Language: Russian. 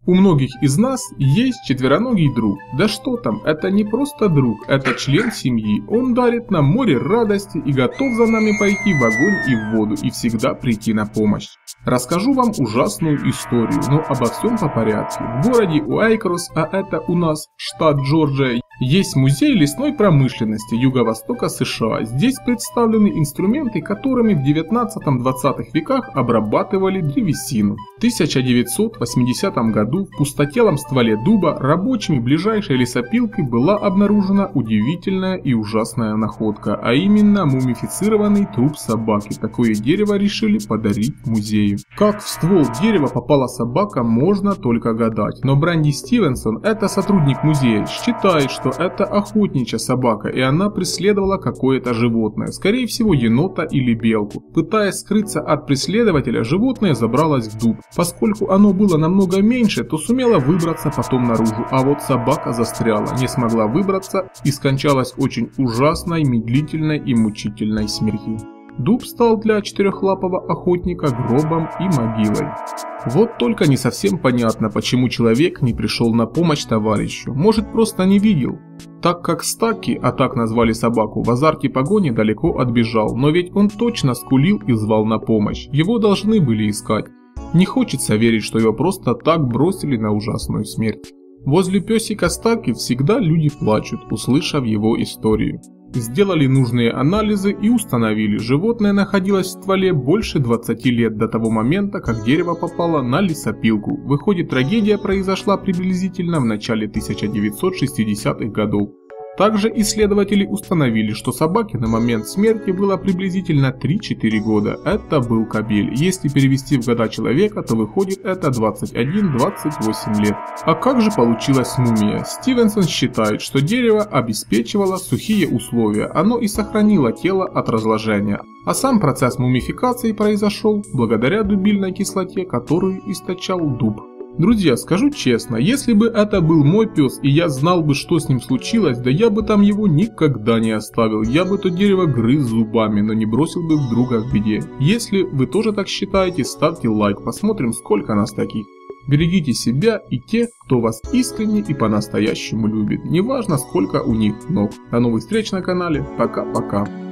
У многих из нас есть четвероногий друг. Да что там, это не просто друг, это член семьи. Он дарит нам море радости и готов за нами пойти в огонь и в воду и всегда прийти на помощь. Расскажу вам ужасную историю, но обо всем по порядку. В городе Уайкрос, а это у нас штат Джорджия, есть музей лесной промышленности Юго-Востока США. Здесь представлены инструменты, которыми в 19-20 веках обрабатывали древесину. В 1980 году в пустотелом стволе дуба рабочими ближайшей лесопилки была обнаружена удивительная и ужасная находка, а именно мумифицированный труп собаки. Такое дерево решили подарить музею. Как в ствол дерева попала собака, можно только гадать. Но Бренди Стивенсон, это сотрудник музея, считает, что это охотничья собака, и она преследовала какое-то животное, скорее всего енота или белку. Пытаясь скрыться от преследователя, животное забралось в дуб. Поскольку оно было намного меньше, то сумело выбраться потом наружу, а вот собака застряла, не смогла выбраться и скончалась очень ужасной, медлительной и мучительной смертью. Дуб стал для четырехлапого охотника гробом и могилой. Вот только не совсем понятно, почему человек не пришел на помощь товарищу. Может, просто не видел. Так как Стаки, а так назвали собаку, в азарте погони далеко отбежал, но ведь он точно скулил и звал на помощь. Его должны были искать. Не хочется верить, что его просто так бросили на ужасную смерть. Возле песика Стаки всегда люди плачут, услышав его историю. Сделали нужные анализы и установили, животное находилось в стволе больше 20 лет до того момента, как дерево попало на лесопилку. Выходит, трагедия произошла приблизительно в начале 1960-х годов. Также исследователи установили, что собаке на момент смерти было приблизительно 3-4 года. Это был кобель. Если перевести в года человека, то выходит это 21-28 лет. А как же получилась мумия? Стивенсон считает, что дерево обеспечивало сухие условия. Оно и сохранило тело от разложения. А сам процесс мумификации произошел благодаря дубильной кислоте, которую источал дуб. Друзья, скажу честно, если бы это был мой пес и я знал бы, что с ним случилось, да я бы там его никогда не оставил. Я бы то дерево грыз зубами, но не бросил бы в друга в беде. Если вы тоже так считаете, ставьте лайк, посмотрим, сколько нас таких. Берегите себя и тех, кто вас искренне и по-настоящему любит. Неважно, сколько у них ног. До новых встреч на канале. Пока-пока.